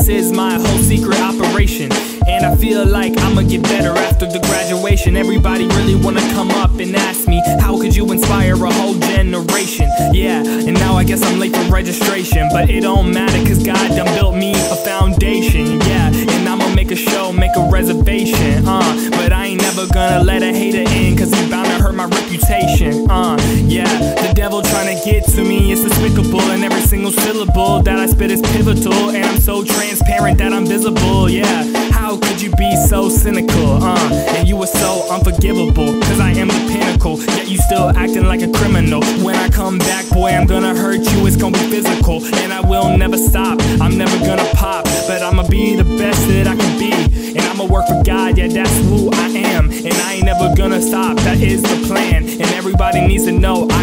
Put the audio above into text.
this is my whole secret operation. And I feel like I'ma get better after the graduation. Everybody really wanna come up and ask me, how could you inspire a whole generation? Yeah, and now I guess I'm late for registration, but it don't matter cause God done built me a foundation. Yeah, and I'ma make a show, make a reservation, but I ain't never gonna let a hater in, cause he bound to hurt my reputation. Yeah, the devil trying to get to me is despicable, and every single syllable that I spit is pivotal, and I'm so transparent that I'm visible. Yeah, how could you be so cynical, and you were so unforgivable, cause I am the pinnacle, yet you still acting like a criminal. When I come back, boy, I'm gonna hurt you, it's gonna be physical, and I will never stop, I'm never gonna pop, but I'ma be the best that I can be, and I'ma work for God, yeah, that's who I am, and I ain't never gonna stop, that is the plan, and everybody needs to know